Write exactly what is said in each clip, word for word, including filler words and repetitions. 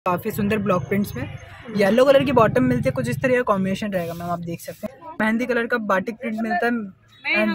काफी सुंदर block prints में येलो कलर की बॉटम मिलती है, कुछ इस तरह का कॉम्बिनेशन रहेगा मैम, आप देख सकते हैं। मेहंदी कलर का बाटिक प्रिंट मिलता है एंड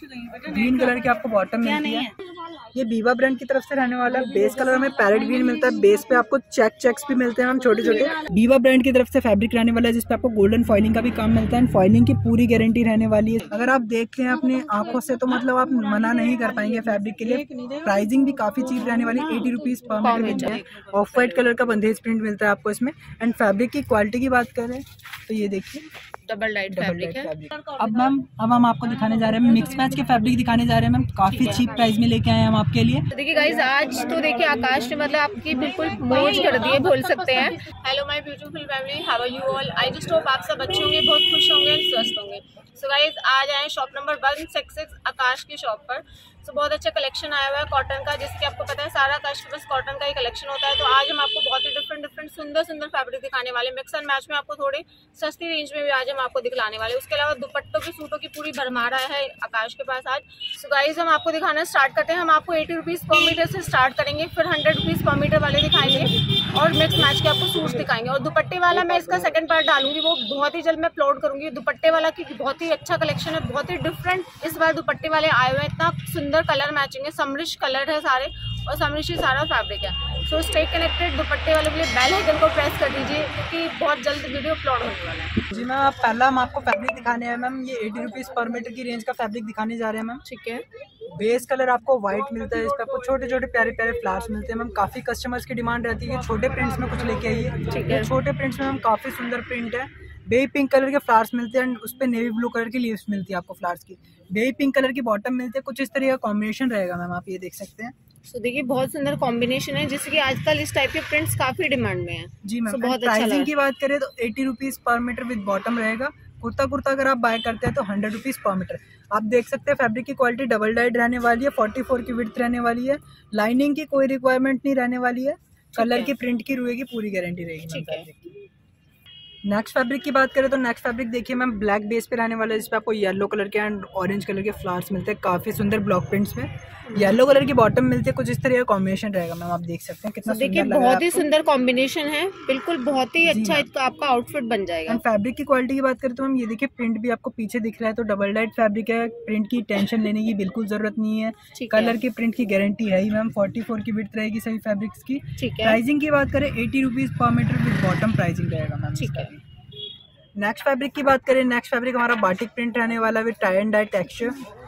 ग्रीन कलर की आपको बॉटम मिलती है। ये बीवा ब्रांड की तरफ से रहने वाला है। बेस कलर में पैरेट ग्रीन मिलता है, बेस पे आपको चेक चेक्स भी मिलते हैं मैम छोटे छोटे। बीवा ब्रांड की तरफ से फैब्रिक रहने वाला है जिसपे आपको गोल्डन फॉइलिंग का भी काम मिलता है एंड फॉइलिंग की पूरी गारंटी रहने वाली है। अगर आप देखें अपनी आंखों से तो मतलब आप मना नहीं कर पाएंगे फैब्रिक के लिए। प्राइसिंग भी काफी चीप रहने वाली है, एटी रुपीज पर मीटर मिलता है। ऑफ वाइट कलर का बंदेज प्रिंट मिलता है आपको इसमें। एंड फैब्रिक की क्वालिटी की बात करें तो ये देखिए डबल लाइट फैब्रिक है। अब मैम अब हम आपको दिखाने जा रहे हैं मिक्स मैच के फैब्रिक दिखाने जा रहे हैं मैम, काफी चीप प्राइस में लेके आए हैं हम आपके लिए। तो देखिए गाइस आज तो देखिए आकाश ने मतलब आपकी बिल्कुल मौज कर दी है बोल सकते हैं। Hello my beautiful family, how are you all. I just hope आप सब अच्छे होंगे, बहुत खुश होंगे, स्वस्थ होंगे। सो गाइस आज आए shop number one six six Akash की शॉप पर। सो so, बहुत अच्छा कलेक्शन आया हुआ है कॉटन का, जिसके आपको पता है सारा कस्टमर्स कॉटन का ही कलेक्शन होता है। तो आज हम आपको बहुत ही डिफरेंट डिफरेंट सुंदर सुंदर फैब्रिक दिखाने वाले, मिक्स एंड मैच में आपको थोड़ी सस्ती रेंज में भी आज हम आपको दिखलाने वाले। उसके अलावा दुपट्टों की सूटों की पूरी भरमार आया है आकाश के पास आज। सो so, गाइज हम आपको दिखाना स्टार्ट करते हैं। हम आपको एटी रुपीज़ पर मीटर से स्टार्ट करेंगे, फिर हंड्रेड रुपीज़ पर मीटर वाले दिखाएंगे और मिक्स मैच के आपको सूट्स दिखाएंगे। और दुपट्टे वाला मैं इसका सेकंड पार्ट डालूंगी, वो बहुत ही जल्द मैं अपलोड करूंगी। दुपट्टे वाला की बहुत ही अच्छा कलेक्शन है, बहुत ही डिफरेंट इस बार दुपट्टे वाले आए हुए हैं। इतना सुंदर कलर मैचिंग है, समरिश कलर है सारे और समरिश ही सारा फैब्रिक है। So stay connected. दुपट्टे वाले के लिए बेल आइकन को प्रेस कर दीजिए क्योंकि बहुत जल्द वीडियो अपलोड होने वाला है। जी मैम, आप पहला हम आपको फैब्रिक दिखाने हैं मैम, ये एटी रुपीज पर मीटर की रेंज का फैब्रिक दिखाने जा रहे हैं मैम। ठीक है, बेस कलर आपको व्हाइट मिलता है, इस पे आपको छोटे छोटे प्यारे प्यारे फ्लावर्स मिलते हैं मैम। काफी कस्टमर्स की डिमांड रहती है कि छोटे प्रिंट्स में कुछ लेके आइए। ठीक है, छोटे प्रिंट्स में मैम काफी सुंदर प्रिंट है। बेबी पिंक कलर के फ्लावर्स मिलते हैं एंड उस पे नेवी ब्लू कलर की लीव्स मिलती है आपको फ्लावर्स की। बेबी पिंक कलर की बॉटम मिलती है, कुछ इस तरह का कॉम्बिनेशन रहेगा मैम, आप ये देख सकते हैं। सो so, देखिए बहुत सुंदर कॉम्बिनेशन है, जिससे कि आजकल इस टाइप के प्रिंट्स काफी डिमांड में है। जी मैम, so, बहुत प्राइसिंग अच्छा की बात करें तो eighty rupees per metre with bottom रहेगा। कुर्ता कुर्ता अगर आप बाय करते हैं तो हंड्रेड रुपीज पर मीटर। आप देख सकते हैं फैब्रिक की क्वालिटी डबल डाइड रहने वाली है, फोर्टी फोर की विड्थ रहने वाली है। लाइनिंग की कोई रिक्वायरमेंट नहीं रहने वाली है। कलर की प्रिंट की रुए की पूरी गारंटी रहेगी। नेक्स्ट फैब्रिक की बात करें तो नेक्स्ट फैब्रिक देखिए मैम, ब्लैक बेस पे रहने वाला है जिसपे आपको येलो कलर के एंड ऑरेंज कलर के फ्लावर्स मिलते हैं, काफी सुंदर ब्लॉक प्रिंट्स में। येलो कलर की बॉटम मिलती है, कुछ इस तरह का कॉम्बिनेशन रहेगा मैम, आप देख सकते हैं कितना देखिए बहुत ही सुंदर कॉम्बिनेशन है, बिल्कुल बहुत ही अच्छा आपका आउटफिट बन जाएगा। फैब्रिक की क्वालिटी की बात करें तो मैम ये देखिए प्रिंट भी आपको पीछे दिख रहा है, तो डबल डाइड फैब्रिक है। प्रिंट की टेंशन लेने की बिल्कुल जरूरत नहीं है। कलर की प्रिंट की गारंटी है ही मैम। फोर्टी फोर की विड्थ रहेगी सभी फैब्रिक्स की। प्राइसिंग की बात करें eighty rupees per metre with bottom pricing रहेगा मैम। ठीक है, नेक्स्ट फैब्रिक की बात करें, नेक्स्ट फैब्रिक हमारा बाटिक प्रिंट रहने वाला है with tie and dye texture.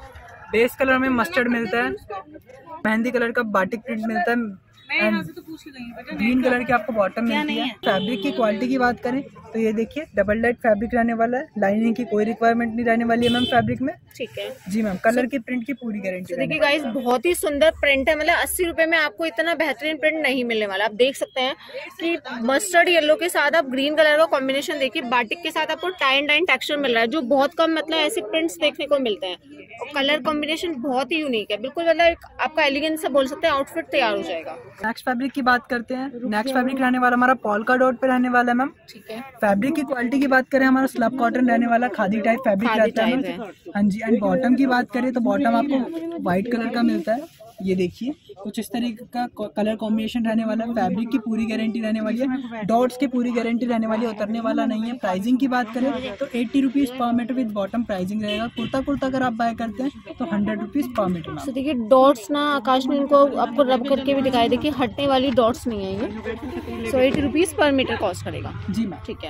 Base colour में मस्टर्ड मिलता है, मेहंदी कलर का बाटिक प्रिंट मिलता है एंड ग्रीन कलर की आपको बॉटम मिलती है। फैब्रिक की क्वालिटी की बात करें तो ये देखिए डबल डाइड फैब्रिक रहने वाला है। लाइनिंग की कोई रिक्वायरमेंट नहीं रहने वाली है मैम फैब्रिक में। ठीक है जी मैम, कलर की प्रिंट की पूरी गारंटी। देखिए गाइस बहुत ही सुंदर प्रिंट है, मतलब अस्सी रुपए में आपको इतना बेहतरीन प्रिंट नहीं मिलने वाला। आप देख सकते हैं कि मस्टर्ड येलो के साथ आप ग्रीन कलर का कॉम्बिनेशन देखिए, बाटिक के साथ आपको टाई एंड डाई टेक्सचर मिल रहा है, जो बहुत कम मतलब ऐसे प्रिंट्स देखने को मिलते हैं। और कलर कॉम्बिनेशन बहुत ही यूनिक है, बिल्कुल मतलब आपका एलिगेंस से बोल सकते हैं आउटफिट तैयार हो जाएगा। नेक्स्ट फैब्रिक की बात करते हैं। नेक्स्ट फैब्रिक रहने वाला हमारा पॉल्का डॉट पे रहने वाला है मैम। ठीक है, फैब्रिक की क्वालिटी की बात करें हमारा स्लब कॉटन रहने वाला, खादी टाइप फैब्रिक रहता है। हाँ जी, एंड बॉटम की बात करें तो बॉटम आपको व्हाइट कलर का मिलता है। ये देखिए कुछ इस तरीके का कलर कॉम्बिनेशन रहने वाला है। फैब्रिक की पूरी गारंटी रहने वाली है, डॉट्स की पूरी गारंटी रहने वाली है, उतरने वाला नहीं है। प्राइसिंग की बात करें तो eighty rupees per metre with bottom pricing रहेगा। कुर्ता कुर्ता अगर आप बाय करते हैं तो हंड्रेड रुपीज पर मीटर। तो देखिए डॉट्स ना आकाश ने इनको आपको रब करके भी दिखाई, देखिए हटने वाली डॉट्स नहीं है ये। So eighty rupees per metre cost करेगा। जी मैम, ठीक है।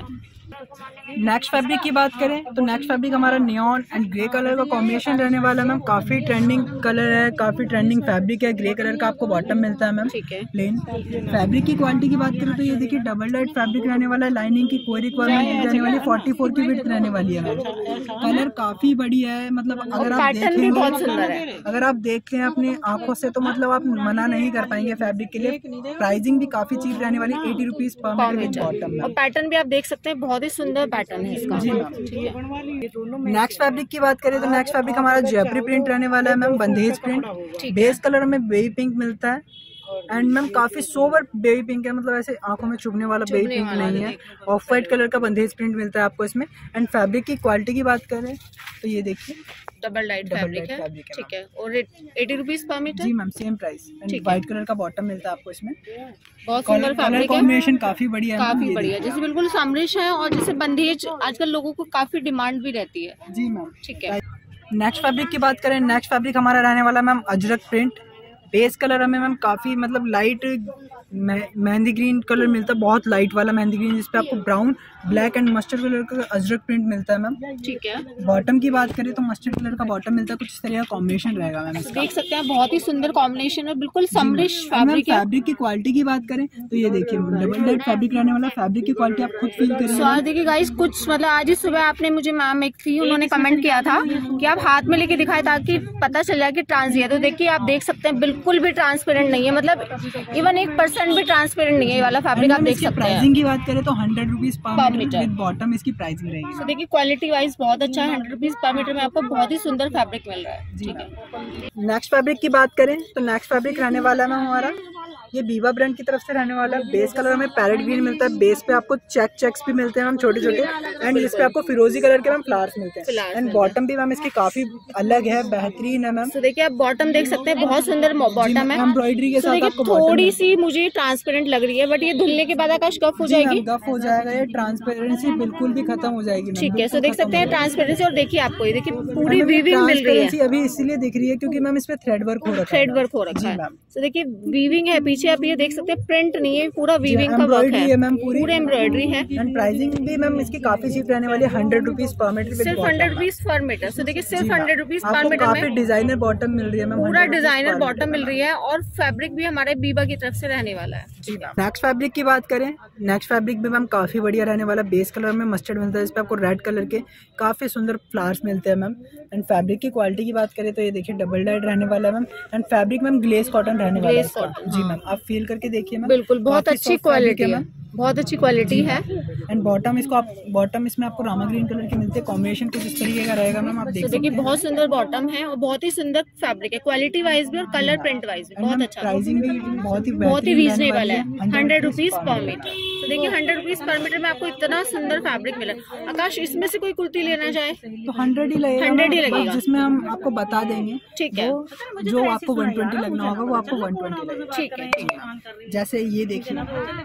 नेक्स्ट फैब्रिक की बात करें तो नेक्स्ट फैब्रिक हमारा नियॉन एंड ग्रे कलर का कॉम्बिनेशन रहने वाला है मैम। काफी ट्रेंडिंग कलर है, काफी ट्रेंडिंग फैब्रिक है। ग्रे कलर का आपको बॉटम मिलता है मैम, प्लेन। फैब्रिक की क्वालिटी की बात करें तो ये देखिए डबल डाइड फैब्रिक रहने वाला है। लाइनिंग की कोई रिक्वायरमेंट नहीं रहने वाली, फोर्टी फोर की विड्थ रहने वाली है मैम। कलर काफी बढ़िया है, मतलब अगर आप देखें बहुत सुंदर है। अगर आप देखें अपनी आंखों से तो मतलब आप मना नहीं कर पाएंगे फैब्रिक के लिए। प्राइसिंग भी काफी चीप रहने वाली, eighty rupees per metre with bottom. और पैटर्न भी आप देख सकते हैं, बहुत ही सुंदर पैटर्न है इसका। नेक्स्ट फैब्रिक की बात करें तो नेक्स्ट फैब्रिक हमारा जयपुरी प्रिंट रहने वाला है ma'am, bandhej print. Base colour में बेबी पिंक मिलता है एंड मैम काफी सोबर बेबी पिंक है, मतलब ऐसे आंखों में चुभने वाला बेबी पिंक नहीं है। ऑफ वाइट कलर का बंदेज प्रिंट मिलता है आपको इसमें। एंड फैब्रिक की क्वालिटी की बात करें तो ये देखिए डबल लाइट फैब्रिक है, ठीक है। और एटी रुपीज पर मीटर। जी ma'am same price. And white colour का बॉटम मिलता है आपको इसमें। बहुत सुंदर फैब्रिक है, कॉम्बिनेशन काफी बढ़िया है, काफी बढ़िया। जैसे बिल्कुल समरिश है और जैसे बंदेज आजकल लोगों को काफी डिमांड भी रहती है। जी मैम ठीक है। नेक्स्ट फैब्रिक की बात करें, नेक्स्ट फैब्रिक हमारा रहने वाला ma'am ajrak print. Base colour हमें मैम काफी मतलब लाइट मेहंदी ग्रीन कलर मिलता है, बहुत लाइट वाला मेहंदी ग्रीन, जिसपे आपको brown black and mustard colour का अजरक प्रिंट मिलता है मैम। ठीक है। बॉटम की बात करें तो मस्टर्ड कलर का बॉटम मिलता है, कुछ इस तरह का कॉम्बिनेशन रहेगा मैम इसका। देख सकते हैं बहुत ही सुंदर कॉम्बिनेशन है, बिल्कुल समरिश फैब्रिक है। फैब्रिक की क्वालिटी की बात करें तो ये देखिए डबल लाइट फैब्रिक रहने वाला। फैब्रिक की क्वालिटी आप खुद फील करेंगे। सो देखिए गाइस, कुछ मतलब आज ही सुबह आपने मुझे मैम एक थी, उन्होंने कमेंट किया था कि आप हाथ में लेके दिखाए ताकि पता चल जाए कि ट्रांस है। तो देखिए आप देख सकते हैं बिल्कुल भी ट्रांसपेरेंट नहीं है, मतलब इवन एक परसेंट भी ट्रांसपेरेंट नहीं है। ये वाला फैब्रिक आप देख सकते हैं। प्राइसिंग की बात करें तो hundred rupees per metre with bottom इसकी प्राइसिंग रहेगी। तो देखिए क्वालिटी वाइज बहुत अच्छा है, हंड्रेड रुपीज पर मीटर में आपको बहुत ही सुंदर फैब्रिक मिल रहा है। ठीक है। नेक्स्ट फैब्रिक की बात करें तो नेक्स्ट फैब्रिक रहने वाला है हमारा ये बीवा ब्रांड की तरफ से रहने वाला है। बेस कलर में पैरेट ग्रीन मिलता है, बेस पे आपको चेक चेक्स भी मिलते हैं मैम छोटे छोटे, एंड जिसपे आपको फिरोजी कलर के मैम फ्लावर्स मिलते हैं। एंड बॉटम भी मैम इसकी काफी अलग है, बेहतरीन है मैम। तो देखिए आप बॉटम देख सकते हैं, बहुत सुंदर बॉटम है एम्ब्रॉयडरी के साथ। आपको थोड़ी सी मुझे ट्रांसपेरेंट लग रही है, बट ये धुलने के बाद आकाश गफ हो जाएगी। गफ हो जाएगा, ये ट्रांसपेरेंसी बिल्कुल भी खत्म हो जाएगी। ठीक है। सो देख सकते हैं ट्रांसपेरेंसी। और देखिए आपको ये देखिए पूरी वीविंग मिल रही है। अभी इसीलिए दिख रही है क्योंकि मैम इस पे थ्रेड वर्क हो रखा है। थ्रेड वर्क हो रखा है। तो देखिए वीविंग है पीछे, आप ये देख सकते हैं प्रिंट नहीं है, पूरा वीविंग का वर्क है मैम, पूरी एम्ब्रॉयडरी है। एंड प्राइसिंग भी मैम इसकी काफी चीप रहने वाली है, हंड्रेड रुपीज पर मीटर। सिर्फ हंड्रेड रुपीज पर मीटर। तो देखिए सिर्फ हंड्रेड रुपीज पर मीटर में काफी डिजाइनर बॉटम मिल रही है मैम, पूरा डिजाइनर बॉटम मिल रही है। और फैब्रिक भी हमारे बीबा की तरफ से रहने वाला है। जी मैम। नेक्स्ट फैब्रिक की बात करें, नेक्स्ट फैब्रिक भी मैम काफी बढ़िया रहने वाला। बेस कलर में मस्टर्ड मिलता है, इस पे आपको रेड कलर के काफी सुंदर फ्लावर्स मिलते हैं मैम। एंड फैब्रिक की क्वालिटी की बात करें तो ये देखिए डबल डाइड रहने वाला है ma'am. And fabric ma'am glace cotton रहने वाला है। जी मैम आप फील करके देखिए मैम, बिल्कुल बहुत अच्छी क्वालिटी है, बहुत अच्छी क्वालिटी है। एंड बॉटम इसको आप बॉटम इसमें आपको रामा ग्रीन कलर के मिलते हैं, कॉम्बिनेशन कुछ इस तरीके का रहेगा मैम। आप देख सकते हैं बहुत सुंदर बॉटम है और बहुत ही सुंदर फैब्रिक है, क्वालिटी वाइज भी और कलर प्रिंट वाइज भी बहुत अच्छा। प्राइसिंग भी बहुत ही बहुत ही रीजनेबल है, हंड्रेड रुपीज पर मीटर। तो देखिए हंड्रेड रुपीज पर मीटर में आपको इतना सुंदर फैब्रिक मिला। आकाश इसमें से कोई कुर्ती लेना चाहे तो हंड्रेड ही लगेगा, हंड्रेड ही लगेगा, जिसमें हम आपको बता देंगे। ठीक है। जो आपको वन ट्वेंटी लगना होगा वो आपको वन ट्वेंटी लगेगा। ठीक है। जैसे ये देखिए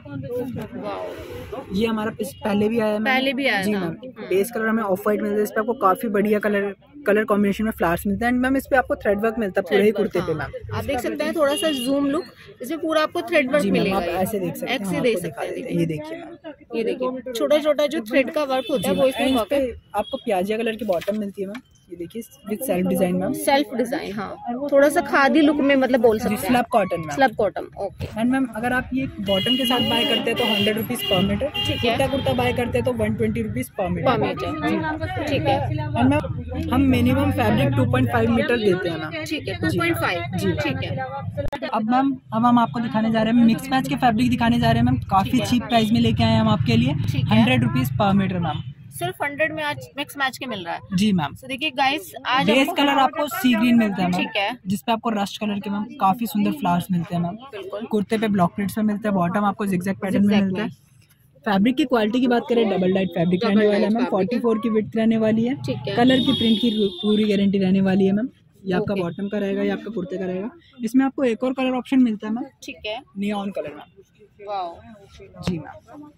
ये हमारा पहले भी आया है, पहले भी आया जी मैम। बेस कलर हमें ऑफ व्हाइट मिलता है, इस पे आपको काफी बढ़िया कलर कलर कॉम्बिनेशन में फ्लावर्स मिलते हैं। एंड मैम इस पे आपको थ्रेड वर्क मिलता है पूरे ही कुर्ते पे मैम। आप देख सकते हैं थोड़ा सा जूम लुक, इसमें पूरा आपको थ्रेड वर्क मिलेगा। आप ऐसे देख सकते हैं, ऐसे देख सकते हैं। ये देखिए ये देखिए छोटा छोटा जो थ्रेड का वर्क होता है वो इसमें वर्क है। आपको प्याजिया कलर की बॉटम मिलती है मैम, ये देखिए with self design ma'am. Self design, हाँ थोड़ा सा खादी लुक में मतलब बोल सकते हैं। Slub cotton ma'am, slub cotton. Okay. And ma'am अगर आप ये बॉटम के साथ बाय करते हैं तो हंड्रेड रुपीज पर मीटर। ठीक है। कुर्ता कुर्ता बाय करते हैं तो one twenty rupees per metre. Per metre ठीक है। एंड मैम हम minimum fabric two point five metre देते हैं मैम। ठीक है, टू पॉइंट फाइव जी ठीक है। अब मैम अब हम आपको दिखाने जा रहे हैं मिक्स मैच के फैब्रिक दिखाने जा रहे हैं मैम, काफी चीप प्राइस में लेके आए हैं हम आपके लिए, hundred rupees per metre ma'am. सिर्फ हंड्रेड में आज मिक्स मैच के मिल रहा है। जी मैम। तो देखिए गाइस आज बेस कलर आपको सी ग्रीन मिलता है मैम, ठीक है, जिसपे आपको रस्ट कलर के मैम काफी सुंदर फ्लावर्स मिलते हैं मैम। कुर्ते पे ब्लॉक प्रिंट्स में मिलता है, बॉटम आपको जिगजैग पैटर्न में मिलता है। फैब्रिक की क्वालिटी की बात करें डबल डाइट फैब्रिक रहने वाला है मैम, फोर्टी फोर की विड्थ रहने वाली है। कलर की प्रिंट की पूरी गारंटी रहने वाली है मैम। ये आपका बॉटम का रहेगा, ये आपका कुर्ते का रहेगा। इसमें आपको एक और कलर ऑप्शन मिलता है मैम, ठीक है, नियॉन कलर मैम। वाओ जी मैम।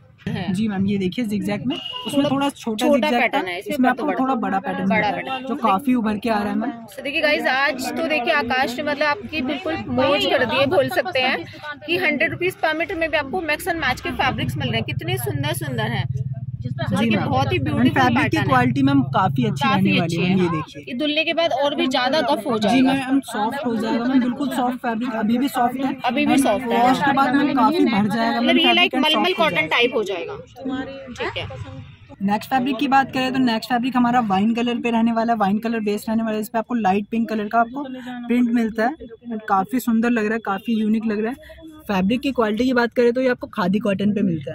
जी मैम ये देखिए जिगजैग में, उसमें थोड़ा छोटा जिगजैग है, इसमें आपको थोड़ा बड़ा पैटर्न बड़ा पैटर्न जो काफी उभर के आ रहा है मैम। तो देखिए गाइस आज तो देखिए आकाश ने मतलब आपकी बिल्कुल मौज कर दी है, बोल सकते हैं कि हंड्रेड रुपीज पर मीटर में भी आपको मैक्स एंड मैच के फैब्रिक्स मिल रहे हैं, कितने सुंदर सुंदर हैं। जी मैम बहुत ही ब्यूटीफुल फैब्रिक की क्वालिटी मैम काफी अच्छी रहने वाली है। ये देखिए ये धुलने के बाद और भी ज्यादा गफ हो जाएगा। जी मैम सॉफ्ट हो जाएगा मैम, बिल्कुल सॉफ्ट फैब्रिक, अभी भी सॉफ्ट है, अभी भी सॉफ्ट है। वॉश के बाद मैम काफी भर जाएगा, मतलब ये लाइक मलमल कॉटन टाइप हो जाएगा। ठीक है। नेक्स्ट फैब्रिक की बात करें तो नेक्स्ट फैब्रिक हमारा वाइन कलर पे रहने वाला है, वाइन कलर बेस रहने वाला है। इस पे आपको लाइट पिंक कलर का आपको प्रिंट मिलता है, काफी सुंदर लग रहा है, काफी यूनिक लग रहा है। फैब्रिक की क्वालिटी की बात करें तो ये आपको खादी कॉटन पे मिलता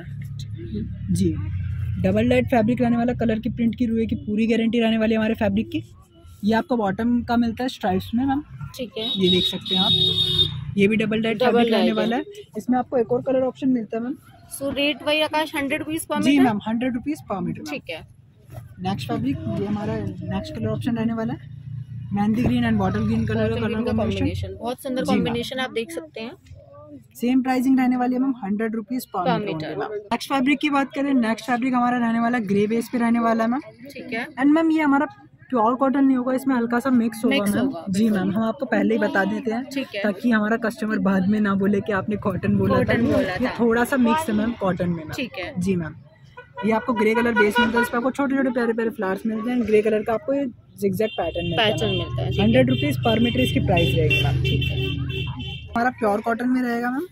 है। जी डबल लाइट फैब्रिक रहने वाला, कलर की प्रिंट की रुए की पूरी गारंटी रहने वाली है हमारे फैब्रिक की। ये आपको बॉटम का मिलता है स्ट्राइप्स में मैम, ठीक है, ये देख सकते हैं आप, ये भी डबल डाइट फैब्रिक रहने वाला है। इसमें आपको एक और कलर ऑप्शन मिलता है मैम। सो रेट वही आकाश हंड्रेड रुपीज पर जी metre? Ma'am, hundred rupees per metre. ठीक है। नेक्स्ट फैब्रिक, ये हमारा नेक्स्ट कलर ऑप्शन रहने वाला है, mehndi green and bottle green colour का कलर कॉम्बिनेशन, बहुत सुंदर कॉम्बिनेशन आप देख सकते हैं। सेम प्राइसिंग रहने वाली है ma'am, hundred rupees per metre. Next fabric की बात करें, नेक्स्ट फैब्रिक हमारा रहने वाला ग्रे बेस पे रहने वाला है मैम। ठीक है। एंड मैम ये हमारा प्योर कॉटन नहीं होगा, इसमें हल्का सा मिक्स होगा मैम। जी मैम, हम आपको पहले ही बता देते हैं, ठीक है, ताकि हमारा कस्टमर बाद में ना बोले कि आपने कॉटन बोला था। ये थोड़ा सा मिक्स है मैम कॉटन में। ठीक है। जी मैम, ये आपको ग्रे कलर बेस मिलता है, इस पर आपको छोटे छोटे प्यारे प्यारे फ्लावर्स मिलते हैं। ग्रे कलर का आपको जिगजैग पैटर्न पैटर्न मिलता है। हंड्रेड रुपीज पर मीटर इसकी प्राइस रहेगी मैम। ठीक है। हमारा प्योर कॉटन में रहेगा मैम,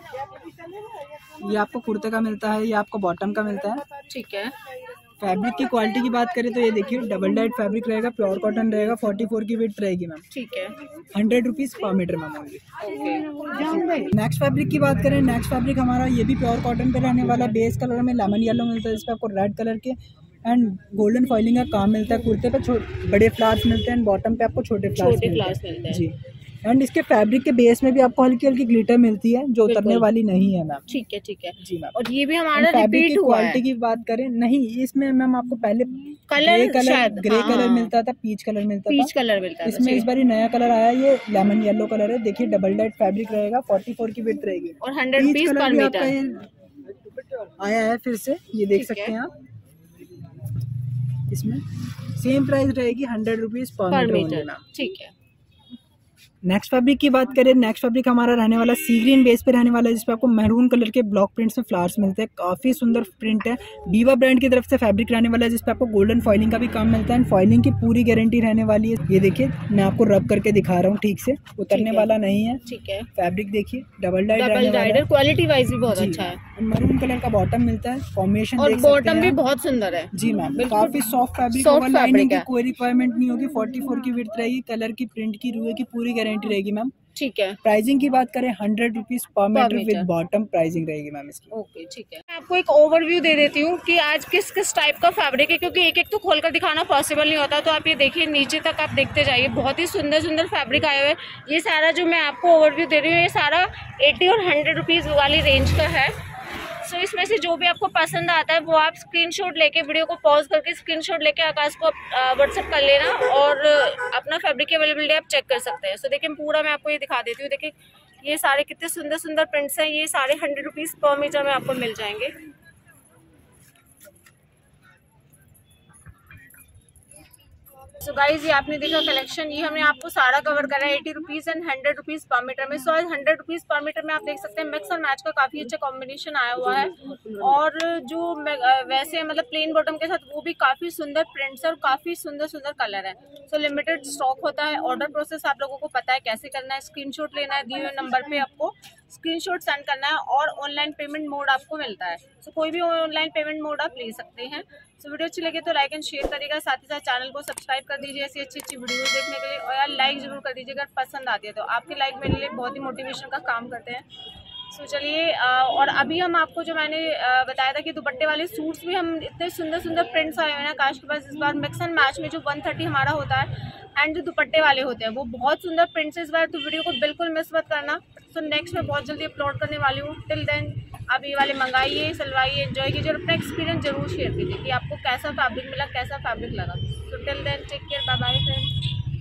ये आपको कुर्ते का मिलता है, ये आपको बॉटम का मिलता है। ठीक है। फैब्रिक की क्वालिटी की बात करें तो ये देखिए डबल डाइट फैब्रिक रहेगा, प्योर कॉटन रहेगा, फोर्टी फोर की विड्थ रहेगी मैम। ठीक है। Hundred rupees per metre ma'am only. Okay. Next fabric की बात करें, नेक्स्ट फैब्रिक हमारा ये भी प्योर कॉटन पे रहने वाला, बेस कलर में लेमन येलो मिलता है, इस पर आपको रेड कलर के एंड गोल्डन फॉइलिंग का काम मिलता है। कुर्ते पे बड़े फ्लावर्स मिलते हैं, बॉटम पे आपको छोटे फ्लावर्स मिलते हैं। जी, एंड इसके फैब्रिक के बेस में भी आपको हल्की हल्की ग्लिटर मिलती है, जो उतरने वाली नहीं है मैम। ठीक है। ठीक है जी मैम। और ये भी हमारा फैब्रिक की हुआ है। क्वालिटी की बात करें, नहीं इसमें मैम आपको पहले कलर ग्रे कलर शायद, ग्रे हाँ, कलर हाँ। मिलता था, पीच कलर मिलता पीच था, कलर मिलता है। इसमें इस बार नया कलर आया, ये लेमन येलो कलर है। देखिए डबल डाइट फैब्रिक रहेगा, फोर्टी फोर की विड्थ रहेगी और हंड्रेड रुपीज पर मीटर आया है फिर से, ये देख सकते हैं आप। इसमें सेम प्राइस रहेगी, हंड्रेड रुपीज पर मीटर। ठीक है। नेक्स्ट फैब्रिक की बात करें, नेक्स्ट फैब्रिक हमारा रहने वाला सी ग्रीन बेस पे रहने वाला है, जिसपे आपको मैरून कलर के ब्लॉक प्रिंट्स में फ्लावर्स मिलते हैं। काफी सुंदर प्रिंट है, डीवा ब्रांड की तरफ से फैब्रिक रहने वाला है, जिसपे आपको गोल्डन फॉइलिंग का भी काम मिलता है। फॉइलिंग की पूरी गारंटी रहने वाली है। ये देखिए मैं आपको रब करके दिखा रहा हूँ, ठीक से उतरने वाला नहीं है। ठीक है। फैब्रिक देखिए double dyed double dyed, quality wise भी बहुत अच्छा है। मैरून कलर का बॉटम मिलता है, कॉम्बिनेशन और बॉटम भी बहुत सुंदर है। जी मैम, काफी सॉफ्ट फैब्रिक होगा, लाइनिंग की कोई रिक्वायरमेंट नहीं होगी। फोर्टी फोर की विड्थ रहेगी, कलर की प्रिंट की रुए की पूरी गारंटी रहेगी मैम। ठीक है। प्राइसिंग की बात करें, hundred rupees per metre with bottom pricing रहेगी मैम इसकी। ओके ठीक है। मैं आपको एक ओवरव्यू दे देती हूँ कि आज किस किस टाइप का फैब्रिक है, क्योंकि एक एक तो खोलकर दिखाना पॉसिबल नहीं होता। तो आप ये देखिए, नीचे तक आप देखते जाइए, बहुत ही सुंदर सुंदर फैब्रिक आए हुए हैं। ये सारा जो मैं आपको ओवरव्यू दे रही हूँ, ये सारा एटी और हंड्रेड रुपीज वाली रेंज का है। सो so, इसमें से जो भी आपको पसंद आता है वो आप स्क्रीनशॉट लेके, वीडियो को पॉज करके स्क्रीनशॉट लेके आकाश को व्हाट्सएप कर लेना और अपना फैब्रिक की अवेलेबिलिटी आप चेक कर सकते हैं। सो so, देखिए पूरा मैं आपको ये दिखा देती हूँ। देखिए ये सारे कितने सुंदर सुंदर प्रिंट्स हैं, ये सारे हंड्रेड रुपीज़ पर मीटर में आपको मिल जाएंगे। सो so गाइज, ये आपने देखा कलेक्शन, ये हमने आपको सारा कवर करा है eighty rupees and hundred rupees per metre में। सो आज हंड्रेड रुपीज़ पर मीटर में आप देख सकते हैं मिक्स और मैच का काफ़ी अच्छा कॉम्बिनेशन आया हुआ है। और जो वैसे मतलब प्लेन बॉटम के साथ वो भी काफ़ी सुंदर प्रिंट्स और काफ़ी सुंदर सुंदर कलर है। सो लिमिटेड स्टॉक होता है। ऑर्डर प्रोसेस आप लोगों को पता है कैसे करना है, स्क्रीनशॉट लेना है, दिए हुए नंबर पे आपको स्क्रीनशॉट सेंड करना है और ऑनलाइन पेमेंट मोड आपको मिलता है। सो कोई भी ऑनलाइन पेमेंट मोड आप ले सकते हैं। सो वीडियो अच्छी लगे तो लाइक एंड शेयर करिएगा, साथ ही साथ चैनल को सब्सक्राइब कर दीजिए ऐसी अच्छी अच्छी वीडियो देखने के लिए। और यार लाइक जरूर कर दीजिए अगर पसंद आती है तो, आपके लाइक मेरे लिए बहुत ही मोटिवेशन का काम करते हैं। सो चलिए, और अभी हम आपको जो मैंने बताया था कि दुपट्टे वाले सूट्स भी हम इतने सुंदर सुंदर प्रिंट्स आए हुए हैं काश के पास इस बार मिक्स एंड मैच में, जो वन थर्टी हमारा होता है एंड जो दुपट्टे वाले होते हैं वो बहुत सुंदर प्रिंट्स इस बार, तो वीडियो को बिल्कुल मिस मत करना। सो नेक्स्ट मैं बहुत जल्दी अपलोड करने वाली हूँ। टिल देन आप ये वाले मंगाइए, सिलवाइए, एंजॉय कीजिए और अपना एक्सपीरियंस जरूर शेयर कीजिए कि आपको कैसा फैब्रिक मिला, कैसा फैब्रिक लगा। So till then take care, bye bye friends.